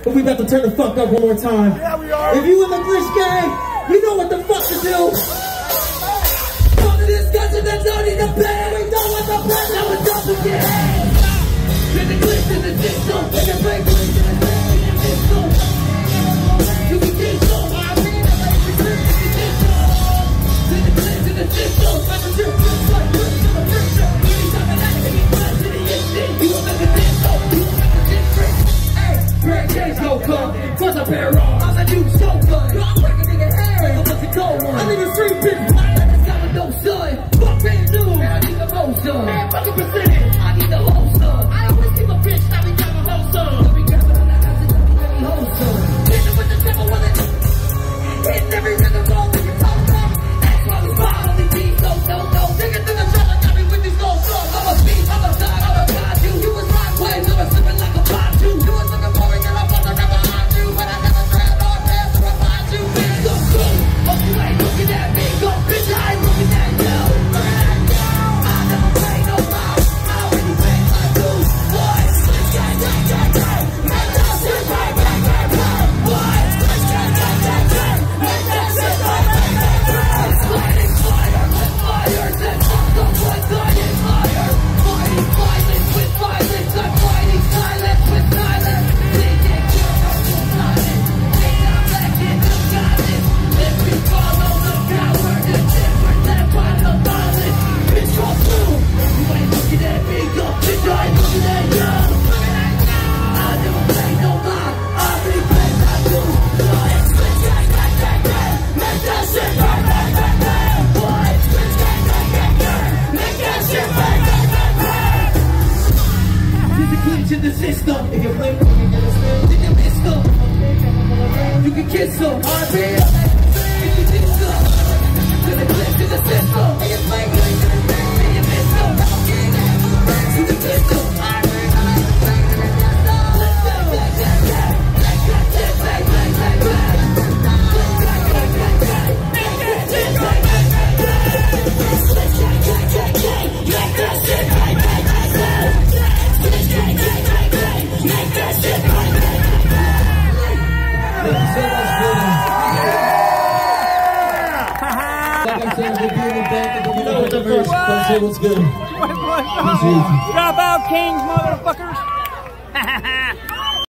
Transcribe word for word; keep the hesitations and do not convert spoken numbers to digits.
We about to turn the fuck up one more time. Yeah, we are. If you in the glitch gang, you know what the fuck to do. Come to discussion that's not in the plan. We know what the plan. Now it's up again. In the glitch in the system. We can play glitch in the glitch in the system. You can get some. I mean, I like the glitch in the system. In the glitch in the system. Like a drip, just like glitch in the picture. Anytime I like to be glitch in the instant. You will make a disco. You will make a difference. Red J's no come, cause I pair on. I'm the new scope gun. I'm breaking nigga hair. I'm the cold one. I need a street bitch. I got this guy with no son. Fuck brand new. Man, I need the most son. Man, fucking percentage. I need the whole son. I always keep a bitch. I be grabbing whole son. I be grabbing on that house. I be grabbing whole son. Hitting with the devil on it. Hitting every rhythm roll that you talk about. That's why we spot on these beats. No, no, no. Niggas in the trap. I got me with these gold songs. I'm a beat. I'm a dog. I'm a god. You, you was my way. You was slipping like a pot. You, you was looking for it. In the system, if you play, you can get a spin, then you miss them. You can kiss them, R P. If you did some, to the glitch in the system. If you play, then you miss them. You can kiss them, R P. Come say what's good. Dropout Kings, motherfuckers.